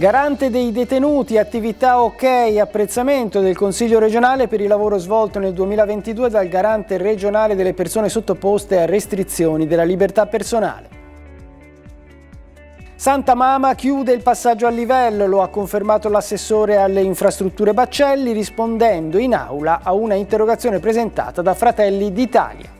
Garante dei detenuti, attività ok, apprezzamento del Consiglio regionale per il lavoro svolto nel 2022 dal Garante regionale delle persone sottoposte a restrizioni della libertà personale. Santa Mama chiude il passaggio a livello, lo ha confermato l'assessore alle infrastrutture Baccelli rispondendo in aula a una interrogazione presentata da Fratelli d'Italia.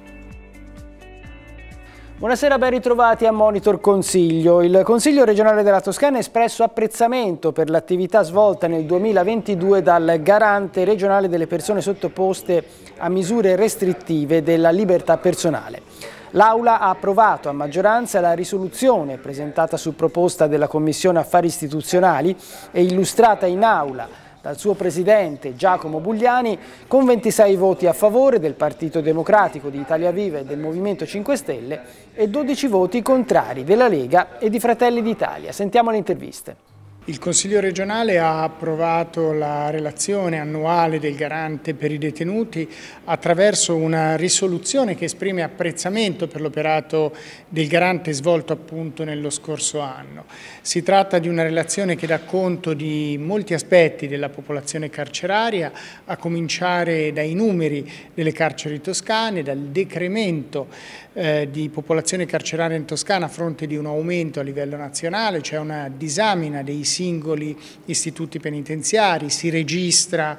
Buonasera, ben ritrovati a Monitor Consiglio. Il Consiglio regionale della Toscana ha espresso apprezzamento per l'attività svolta nel 2022 dal Garante regionale delle persone sottoposte a misure restrittive della libertà personale. L'Aula ha approvato a maggioranza la risoluzione presentata su proposta della Commissione Affari Istituzionali e illustrata in Aula dal suo presidente Giacomo Bugliani, con 26 voti a favore del Partito Democratico, di Italia Viva e del Movimento 5 Stelle e 12 voti contrari della Lega e di Fratelli d'Italia. Sentiamo le interviste. Il Consiglio regionale ha approvato la relazione annuale del Garante per i detenuti attraverso una risoluzione che esprime apprezzamento per l'operato del Garante svolto appunto nello scorso anno. Si tratta di una relazione che dà conto di molti aspetti della popolazione carceraria, a cominciare dai numeri delle carceri toscane, dal decremento di popolazione carceraria in Toscana a fronte di un aumento a livello nazionale, cioè una disamina dei singoli istituti penitenziari, si registra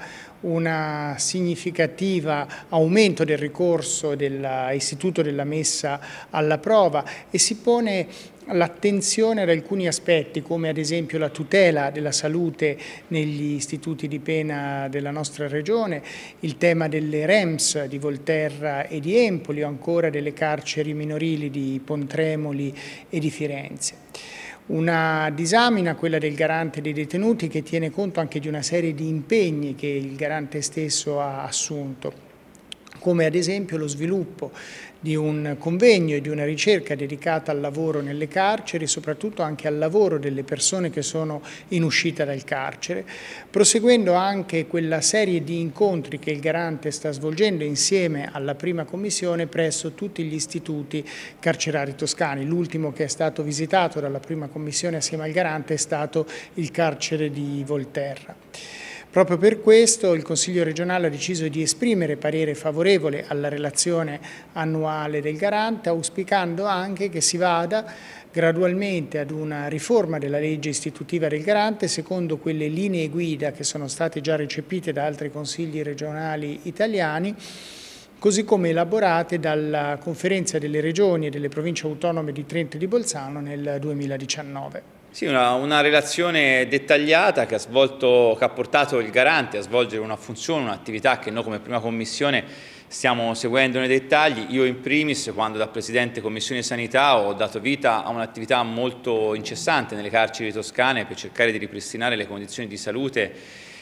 un significativo aumento del ricorso dell'istituto della messa alla prova e si pone l'attenzione ad alcuni aspetti come ad esempio la tutela della salute negli istituti di pena della nostra regione, il tema delle REMS di Volterra e di Empoli o ancora delle carceri minorili di Pontremoli e di Firenze. Una disamina, quella del Garante dei detenuti, che tiene conto anche di una serie di impegni che il Garante stesso ha assunto, come ad esempio lo sviluppo di un convegno e di una ricerca dedicata al lavoro nelle carceri, soprattutto anche al lavoro delle persone che sono in uscita dal carcere, proseguendo anche quella serie di incontri che il Garante sta svolgendo insieme alla prima commissione presso tutti gli istituti carcerari toscani. L'ultimo che è stato visitato dalla prima commissione assieme al Garante è stato il carcere di Volterra. Proprio per questo il Consiglio regionale ha deciso di esprimere parere favorevole alla relazione annuale del Garante, auspicando anche che si vada gradualmente ad una riforma della legge istitutiva del Garante secondo quelle linee guida che sono state già recepite da altri consigli regionali italiani, così come elaborate dalla Conferenza delle Regioni e delle Province Autonome di Trento e di Bolzano nel 2019. Sì, una relazione dettagliata che ha portato il Garante a svolgere una funzione, un'attività che noi come prima commissione stiamo seguendo nei dettagli. Io in primis, quando da Presidente Commissione Sanità ho dato vita a un'attività molto incessante nelle carceri toscane per cercare di ripristinare le condizioni di salute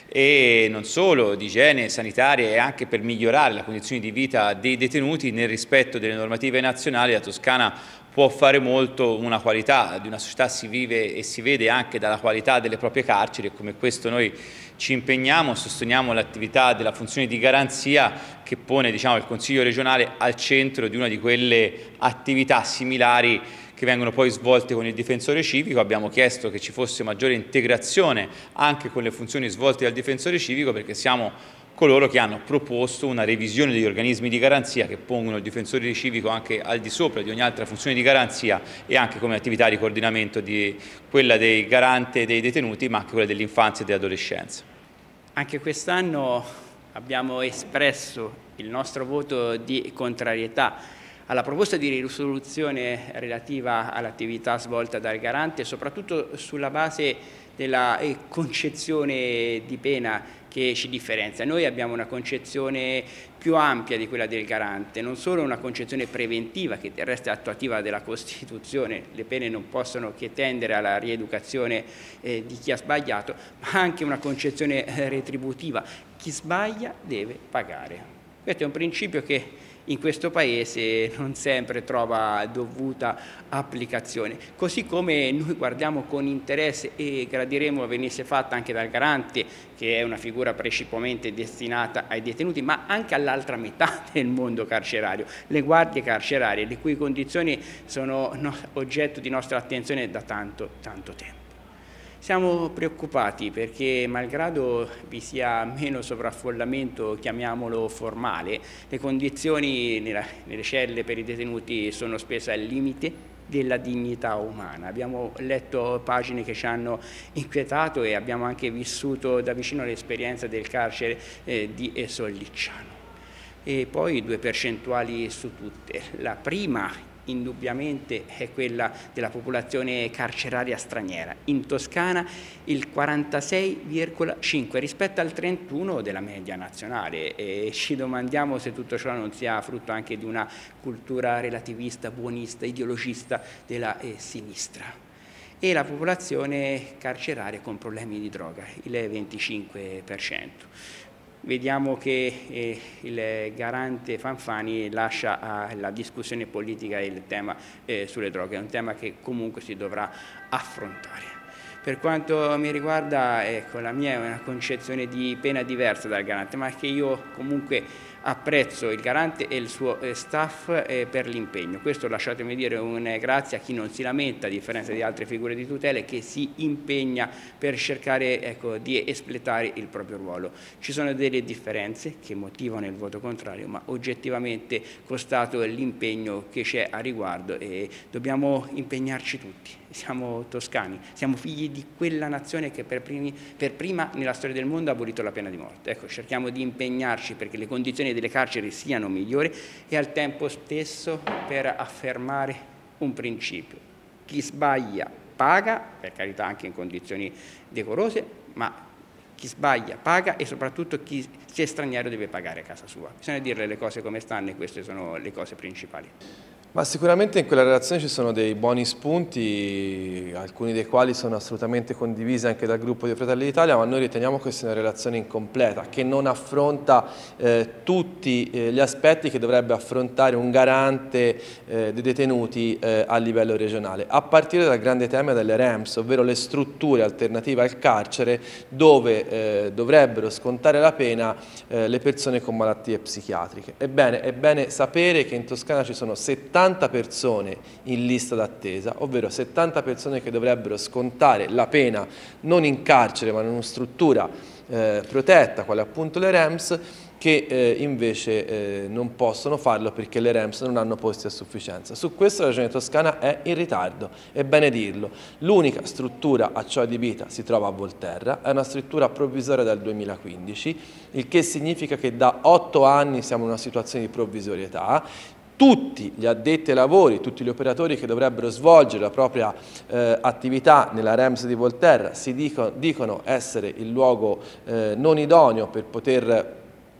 e non solo di igiene sanitaria e anche per migliorare le condizioni di vita dei detenuti nel rispetto delle normative nazionali. La Toscana può fare molto, una qualità di una società si vive e si vede anche dalla qualità delle proprie carceri e come questo noi ci impegniamo, sosteniamo l'attività della funzione di garanzia che pone il Consiglio regionale al centro di una di quelle attività similari che vengono poi svolte con il difensore civico. Abbiamo chiesto che ci fosse maggiore integrazione anche con le funzioni svolte dal difensore civico perché siamo coloro che hanno proposto una revisione degli organismi di garanzia che pongono il difensore civico anche al di sopra di ogni altra funzione di garanzia e anche come attività di coordinamento di quella del Garante dei detenuti ma anche quella dell'infanzia e dell'adolescenza. Anche quest'anno abbiamo espresso il nostro voto di contrarietà alla proposta di risoluzione relativa all'attività svolta dal Garante, soprattutto sulla base della concezione di pena che ci differenzia. Noi abbiamo una concezione più ampia di quella del Garante, non solo una concezione preventiva che del resto è attuativa della Costituzione, le pene non possono che tendere alla rieducazione di chi ha sbagliato, ma anche una concezione retributiva, chi sbaglia deve pagare. Questo è un principio che in questo Paese non sempre trova dovuta applicazione, così come noi guardiamo con interesse e gradiremo venisse fatta anche dal Garante, che è una figura precipuamente destinata ai detenuti, ma anche all'altra metà del mondo carcerario, le guardie carcerarie, le cui condizioni sono oggetto di nostra attenzione da tanto tempo. Siamo preoccupati perché, malgrado vi sia meno sovraffollamento, chiamiamolo formale, le condizioni nelle celle per i detenuti sono spesso al limite della dignità umana. Abbiamo letto pagine che ci hanno inquietato e abbiamo anche vissuto da vicino l'esperienza del carcere di Sollicciano. E poi 2 percentuali su tutte. La prima indubbiamente è quella della popolazione carceraria straniera. In Toscana il 46,5 rispetto al 31 della media nazionale, e ci domandiamo se tutto ciò non sia frutto anche di una cultura relativista, buonista, ideologista della sinistra. E la popolazione carceraria con problemi di droga, il 25%. Vediamo che il garante Fanfani lascia alla discussione politica il tema sulle droghe, è un tema che comunque si dovrà affrontare. Per quanto mi riguarda, ecco, la mia è una concezione di pena diversa dal garante, ma che io comunque apprezzo il garante e il suo staff per l'impegno. Questo, lasciatemi dire, un grazie a chi non si lamenta, a differenza di altre figure di tutela, che si impegna per cercare, ecco, di espletare il proprio ruolo. Ci sono delle differenze che motivano il voto contrario, ma oggettivamente, constato l'impegno che c'è a riguardo, e dobbiamo impegnarci tutti. Siamo toscani, siamo figli di quella nazione che per prima nella storia del mondo ha abolito la pena di morte. Ecco, cerchiamo di impegnarci perché le condizioni delle carceri siano migliori e al tempo stesso per affermare un principio: chi sbaglia paga, per carità anche in condizioni decorose, ma chi sbaglia paga, e soprattutto chi è straniero deve pagare a casa sua. Bisogna dirle le cose come stanno, e queste sono le cose principali. Ma sicuramente in quella relazione ci sono dei buoni spunti, alcuni dei quali sono assolutamente condivisi anche dal gruppo di Fratelli d'Italia, ma noi riteniamo che sia una relazione incompleta, che non affronta tutti gli aspetti che dovrebbe affrontare un garante dei detenuti a livello regionale, a partire dal grande tema delle REMS, ovvero le strutture alternative al carcere dove dovrebbero scontare la pena le persone con malattie psichiatriche. Ebbene, è bene sapere che in Toscana ci sono 70 persone in lista d'attesa, ovvero 70 persone che dovrebbero scontare la pena non in carcere ma in una struttura protetta, quale appunto le REMS, che invece non possono farlo perché le REMS non hanno posti a sufficienza. Su questo la Regione Toscana è in ritardo, è bene dirlo. L'unica struttura a ciò adibita si trova a Volterra, è una struttura provvisoria dal 2015, il che significa che da 8 anni siamo in una situazione di provvisorietà. Tutti gli addetti ai lavori, tutti gli operatori che dovrebbero svolgere la propria attività nella REMS di Volterra dicono essere il luogo non idoneo per poter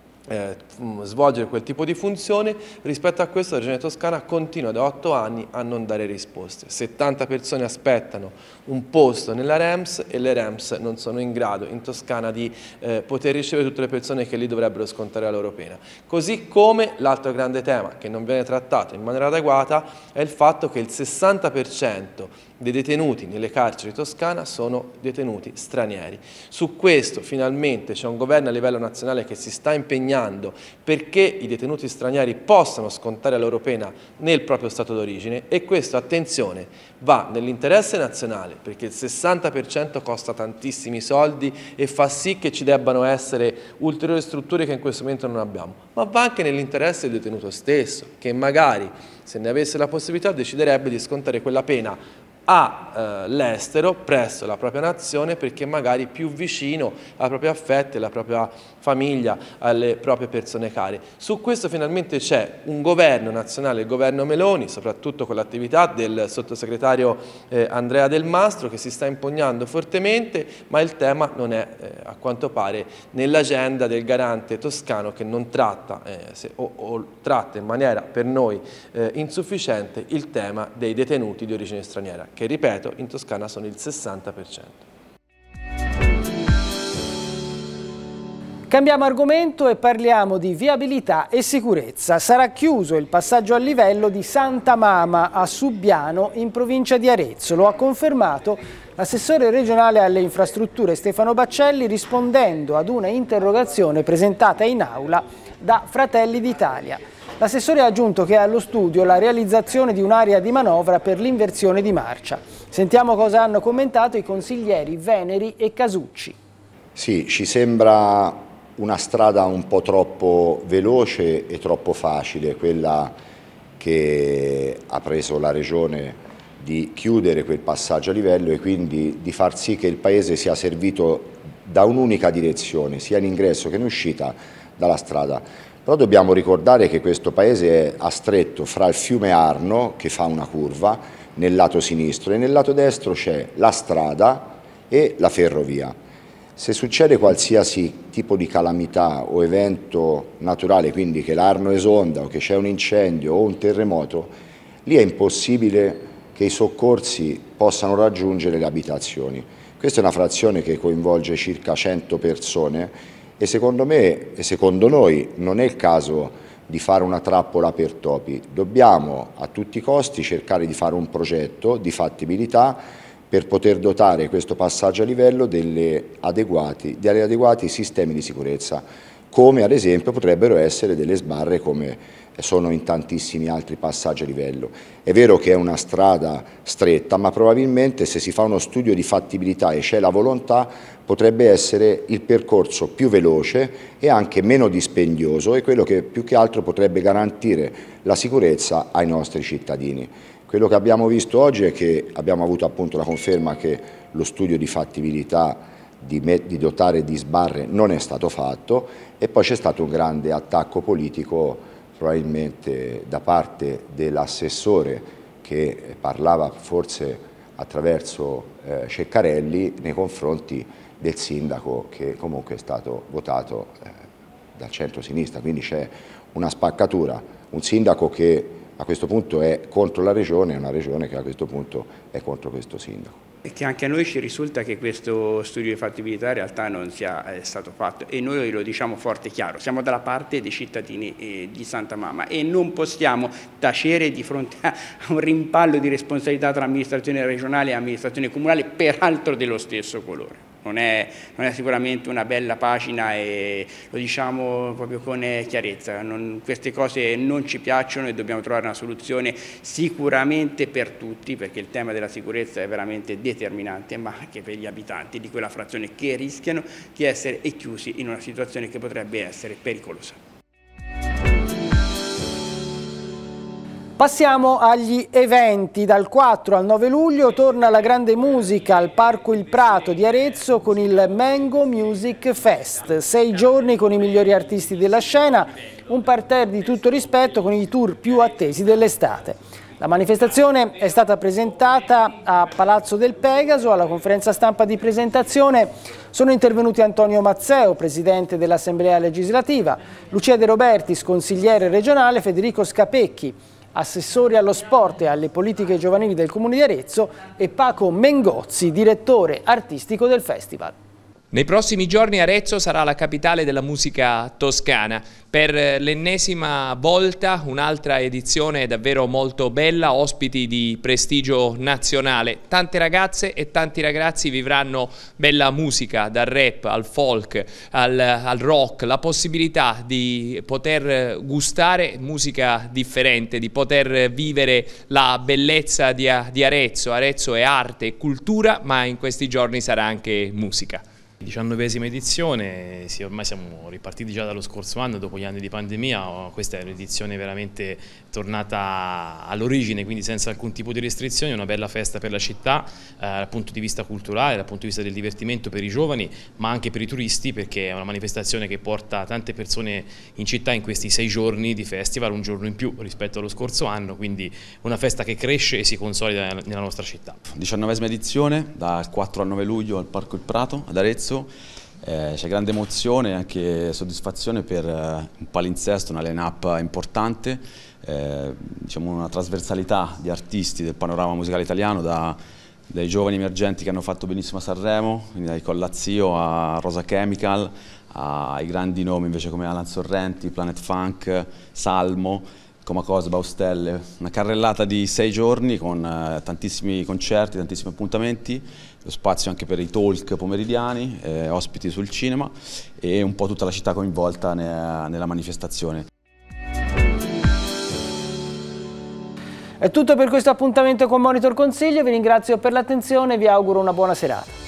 svolgere quel tipo di funzione. Rispetto a questo la Regione Toscana continua da 8 anni a non dare risposte. 70 persone aspettano un posto nella REMS e le REMS non sono in grado in Toscana di poter ricevere tutte le persone che lì dovrebbero scontare la loro pena. Così come l'altro grande tema che non viene trattato in maniera adeguata è il fatto che il 60% dei detenuti nelle carceri toscane sono detenuti stranieri. Su questo finalmente c'è un governo a livello nazionale che si sta impegnando perché i detenuti stranieri possano scontare la loro pena nel proprio stato d'origine, e questo, attenzione, va nell'interesse nazionale perché il 60% costa tantissimi soldi e fa sì che ci debbano essere ulteriori strutture che in questo momento non abbiamo, ma va anche nell'interesse del detenuto stesso, che magari, se ne avesse la possibilità, deciderebbe di scontare quella pena all'estero, presso la propria nazione, perché magari più vicino ai propri affetti, alla propria famiglia, alle proprie persone care. Su questo finalmente c'è un governo nazionale, il governo Meloni, soprattutto con l'attività del sottosegretario Andrea Del Mastro, che si sta impegnando fortemente, ma il tema non è a quanto pare nell'agenda del garante toscano, che non tratta o tratta in maniera per noi insufficiente il tema dei detenuti di origine straniera, che ripeto in Toscana sono il 60%. Cambiamo argomento e parliamo di viabilità e sicurezza. Sarà chiuso il passaggio a livello di Santa Mama a Subbiano in provincia di Arezzo. Lo ha confermato l'assessore regionale alle infrastrutture Stefano Baccelli rispondendo ad una interrogazione presentata in aula da Fratelli d'Italia. L'assessore ha aggiunto che è allo studio la realizzazione di un'area di manovra per l'inversione di marcia. Sentiamo cosa hanno commentato i consiglieri Veneri e Casucci. Sì, ci sembra una strada un po' troppo veloce e troppo facile, quella che ha preso la Regione di chiudere quel passaggio a livello e quindi di far sì che il Paese sia servito da un'unica direzione, sia in ingresso che in uscita dalla strada. Però dobbiamo ricordare che questo Paese è a stretto fra il fiume Arno, che fa una curva, nel lato sinistro, e nel lato destro c'è la strada e la ferrovia. Se succede qualsiasi tipo di calamità o evento naturale, quindi che l'Arno esonda o che c'è un incendio o un terremoto, lì è impossibile che i soccorsi possano raggiungere le abitazioni. Questa è una frazione che coinvolge circa 100 persone e secondo me e secondo noi non è il caso di fare una trappola per topi. Dobbiamo a tutti i costi cercare di fare un progetto di fattibilità per poter dotare questo passaggio a livello degli adeguati sistemi di sicurezza, come ad esempio potrebbero essere delle sbarre come sono in tantissimi altri passaggi a livello. È vero che è una strada stretta, ma probabilmente se si fa uno studio di fattibilità e c'è la volontà potrebbe essere il percorso più veloce e anche meno dispendioso e quello che più che altro potrebbe garantire la sicurezza ai nostri cittadini. Quello che abbiamo visto oggi è che abbiamo avuto appunto la conferma che lo studio di fattibilità di dotare di sbarre non è stato fatto e poi c'è stato un grande attacco politico probabilmente da parte dell'assessore che parlava forse attraverso Ceccarelli nei confronti del sindaco che comunque è stato votato dal centro-sinistra, quindi c'è una spaccatura, un sindaco che a questo punto è contro la regione e una regione che a questo punto è contro questo sindaco. E che anche a noi ci risulta che questo studio di fattibilità in realtà non sia stato fatto e noi lo diciamo forte e chiaro, siamo dalla parte dei cittadini di Santa Mama e non possiamo tacere di fronte a un rimpallo di responsabilità tra amministrazione regionale e amministrazione comunale, peraltro dello stesso colore. Non è sicuramente una bella pagina e lo diciamo proprio con chiarezza, queste cose non ci piacciono e dobbiamo trovare una soluzione sicuramente per tutti, perché il tema della sicurezza è veramente determinante, ma anche per gli abitanti di quella frazione che rischiano di essere chiusi in una situazione che potrebbe essere pericolosa. Passiamo agli eventi. Dal 4 al 9 luglio torna la grande musica al Parco Il Prato di Arezzo con il Mango Music Fest. 6 giorni con i migliori artisti della scena, un parterre di tutto rispetto con i tour più attesi dell'estate. La manifestazione è stata presentata a Palazzo del Pegaso. Alla conferenza stampa di presentazione sono intervenuti Antonio Mazzeo, presidente dell'Assemblea legislativa, Lucia De Robertis, consigliere regionale, Federico Scapecchi, assessore allo sport e alle politiche giovanili del Comune di Arezzo, e Paco Mengozzi, direttore artistico del festival. Nei prossimi giorni Arezzo sarà la capitale della musica toscana. Per l'ennesima volta un'altra edizione davvero molto bella, ospiti di prestigio nazionale. Tante ragazze e tanti ragazzi vivranno bella musica, dal rap al folk, al rock, la possibilità di poter gustare musica differente, di poter vivere la bellezza di Arezzo. Arezzo è arte e cultura, ma in questi giorni sarà anche musica. 19ª edizione, sì, ormai siamo ripartiti già dallo scorso anno, dopo gli anni di pandemia. Questa è un'edizione veramente tornata all'origine, quindi senza alcun tipo di restrizioni, una bella festa per la città dal punto di vista culturale, dal punto di vista del divertimento per i giovani, ma anche per i turisti, perché è una manifestazione che porta tante persone in città in questi 6 giorni di festival, un giorno in più rispetto allo scorso anno, quindi una festa che cresce e si consolida nella nostra città. 19ª edizione, dal 4 al 9 luglio al Parco Il Prato ad Arezzo. C'è grande emozione e anche soddisfazione per un palinsesto, una line-up importante, diciamo una trasversalità di artisti del panorama musicale italiano, dai giovani emergenti che hanno fatto benissimo a Sanremo, quindi dai Collazio a Rosa Chemical, ai grandi nomi invece come Alan Sorrenti, Planet Funk, Salmo, Comacos, Baustelle. Una carrellata di 6 giorni con tantissimi concerti, tantissimi appuntamenti, lo spazio anche per i talk pomeridiani, ospiti sul cinema e un po' tutta la città coinvolta nella manifestazione. È tutto per questo appuntamento con Monitor Consiglio, vi ringrazio per l'attenzione e vi auguro una buona serata.